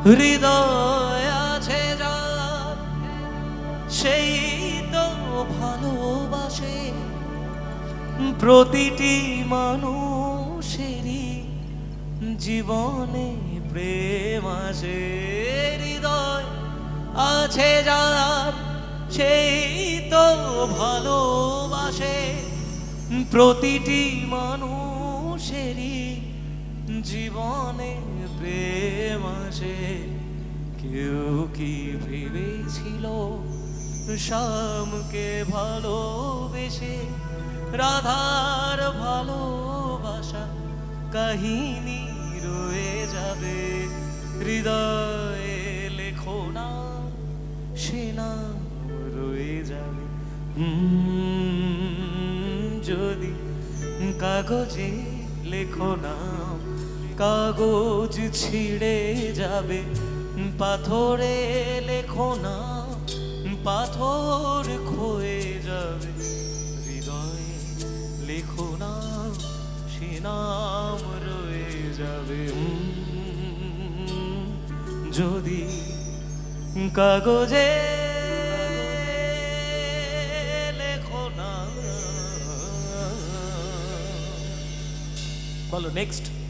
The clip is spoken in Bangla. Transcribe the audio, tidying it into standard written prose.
হৃদয় আছে যার সেই তো ভালোবাসে প্রতিটি মানুষেরই জীবনে প্রেম আসে। হৃদয় আছে যার সেই তো ভালোবাসে প্রতিটি মানুষেরই জীবনে প্রেম আসে। কেউ কি ভেবেছিল শ্যামকে ভালোবেসে রাধার ভালোবাসা কাহিনী রয়ে যাবে। হৃদয়ে লেখো না সে নাম রয়ে যাবে। যদি কাগজে লেখো না কাগজ ছিঁড়ে যাবে। পাথরে লেখো না পাথর ক্ষয়ে যাবে। হৃদয়ে লেখো না সে নাম রয়ে যাবে। যদি কাগজে লেখো না। বলো নেক্সট।